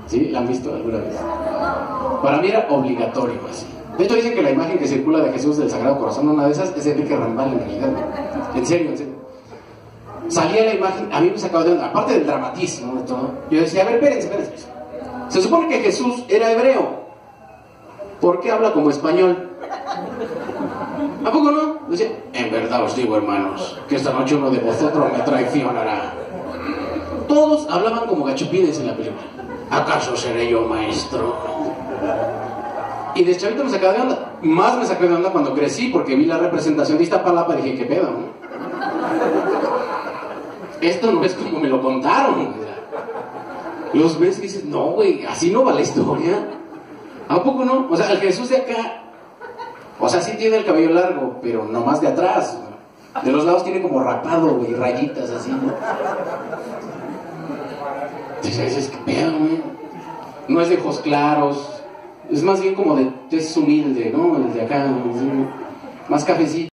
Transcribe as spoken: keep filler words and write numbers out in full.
¿Sí? ¿La han visto alguna vez? Para mí era obligatorio así. De hecho dicen que la imagen que circula de Jesús del Sagrado Corazón, una de esas, es de Enrique Rambal en realidad. En serio, en serio. Salía la imagen, a mí me sacaba de onda, aparte del dramatismo de todo. Yo decía, a ver, espérense, espérense. Se supone que Jesús era hebreo. ¿Por qué habla como español? ¿A poco no? Decía, en verdad os digo, hermanos, que esta noche uno de vosotros me traicionará. Todos hablaban como gachupines en la película. ¿Acaso seré yo maestro? Y de chavito me sacaba de onda. Más me saqué de onda cuando crecí, porque vi la representación de Iztapalapa y dije, ¿qué pedo? ¿No? Esto no es como me lo contaron. Los ves y dices, no, güey, así no va la historia. ¿A poco no? O sea, el Jesús de acá, o sea, sí tiene el cabello largo, pero no más de atrás. De los lados tiene como rapado, güey, rayitas así, ¿no? Entonces dices, ¿qué pedo, güey? No es de ojos claros, es más bien como de tez humilde, ¿no? El de acá, más cafecito.